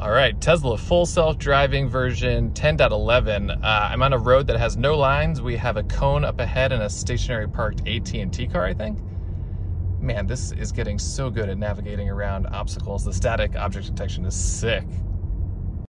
All right, Tesla full self-driving version 10.11. I'm on a road that has no lines. We have a cone up ahead and a stationary parked AT&T car, I think. Man, this is getting so good at navigating around obstacles. The static object detection is sick.